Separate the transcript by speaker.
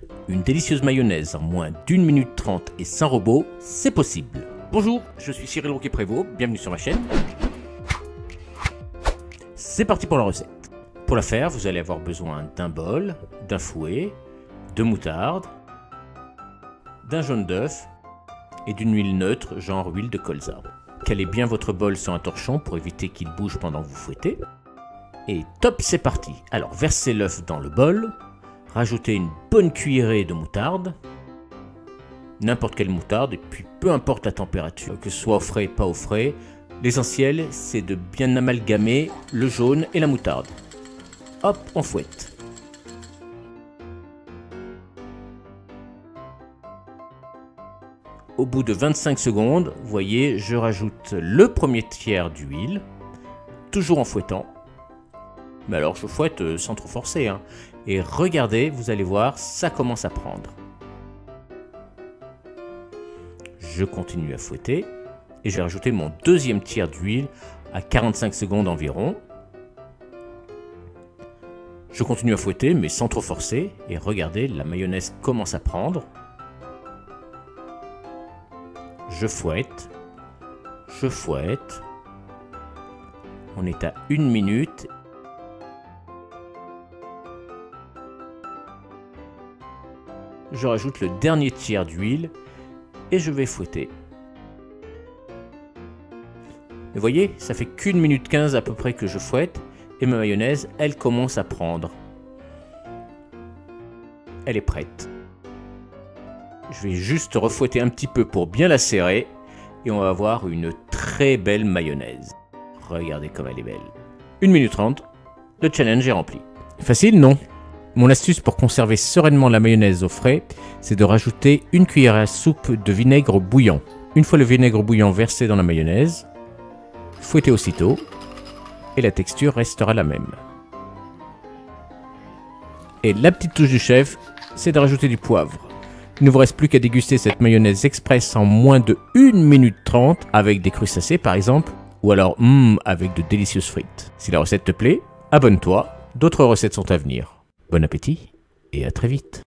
Speaker 1: Une délicieuse mayonnaise en moins d'1 minute 30 et sans robot, c'est possible. Bonjour, je suis Cyril Roquet-Prévost, bienvenue sur ma chaîne. C'est parti pour la recette. Pour la faire, vous allez avoir besoin d'un bol, d'un fouet, de moutarde, d'un jaune d'œuf et d'une huile neutre, genre huile de colza. Calez bien votre bol sur un torchon pour éviter qu'il bouge pendant que vous fouettez. Et top, c'est parti. Alors versez l'œuf dans le bol, rajoutez une bonne cuillerée de moutarde, n'importe quelle moutarde, et puis peu importe la température, que ce soit au frais ou pas au frais, l'essentiel c'est de bien amalgamer le jaune et la moutarde. Hop, on fouette. Au bout de 25 secondes, vous voyez, je rajoute le premier tiers d'huile, toujours en fouettant. Mais alors je fouette sans trop forcer, hein. Et regardez, vous allez voir, ça commence à prendre. Je continue à fouetter et je vais rajouter mon deuxième tiers d'huile à 45 secondes environ. Je continue à fouetter mais sans trop forcer et regardez, la mayonnaise commence à prendre. Je fouette. On est à 1 minute. Je rajoute le dernier tiers d'huile et je vais fouetter. Vous voyez, ça fait qu'1 minute 15 à peu près que je fouette et ma mayonnaise, elle commence à prendre. Elle est prête. Je vais juste refouetter un petit peu pour bien la serrer et on va avoir une très belle mayonnaise. Regardez comme elle est belle. 1 minute 30, le challenge est rempli. Facile, non? Mon astuce pour conserver sereinement la mayonnaise au frais, c'est de rajouter une cuillère à soupe de vinaigre bouillant. Une fois le vinaigre bouillant versé dans la mayonnaise, fouettez aussitôt et la texture restera la même. Et la petite touche du chef, c'est de rajouter du poivre. Il ne vous reste plus qu'à déguster cette mayonnaise express en moins de 1 minute 30 avec des crustacés par exemple, ou alors avec de délicieuses frites. Si la recette te plaît, abonne-toi, d'autres recettes sont à venir. Bon appétit et à très vite.